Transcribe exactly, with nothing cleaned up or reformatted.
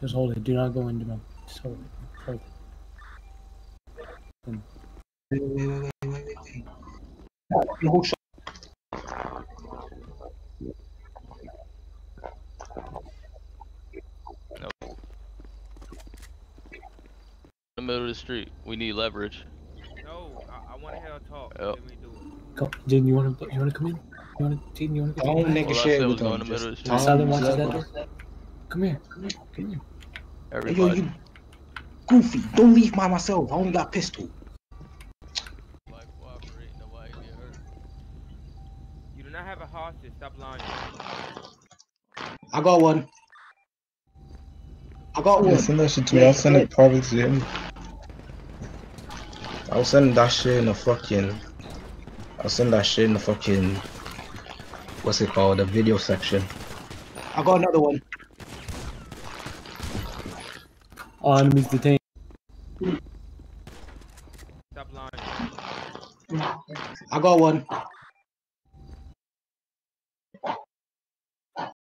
Just hold it. Do not go into them. Just hold it. Hold it. Wait, wait, wait, wait, wait, wait, wait. No shot. No. In the middle of the street. We need leverage. No, I, I want to hear her talk. Yep. Let me do it. Go, Jaden. You want to? You want to come in? You want to? Jaden, you want to go? Don't to the back? negotiate All I with said was go in them. the middle of the Just street. tell Silent them watches let that go. door. Come here. Come here. Come here. Hey, yo, Everybody. you goofy. Don't leave by myself. I only got pistol. Nobody cooperate, nobody get hurt. You do not have a hostage. Stop lying. I got one. I got Yeah, one. send that shit to me. I'll send it probably to him. I'll send that shit in the fucking. I'll send that shit in the fucking. What's it called? The video section. I got another one. All enemies detained. Stop lying. I got one.